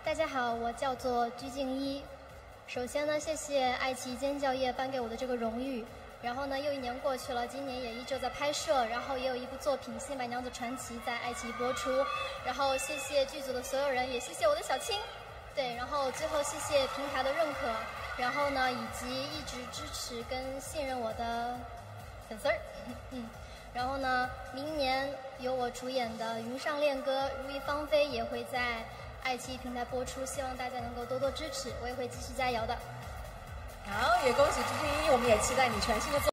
大家好，我叫做鞠婧祎。首先呢，谢谢爱奇艺尖叫业颁给我的这个荣誉。然后呢，又1年过去了，今年也依旧在拍摄，然后也有一部作品《新白娘子传奇》在爱奇艺播出。然后谢谢剧组的所有人，也谢谢我的小青。对，然后最后谢谢平台的认可，然后呢，以及一直支持跟信任我的粉丝儿。然后呢，明年由我主演的《云上恋歌》《如意芳菲》也会在爱奇艺平台播出，希望大家能够多多支持，我也会继续加油的。 好，也恭喜鞠婧祎，我们也期待你全新的作品。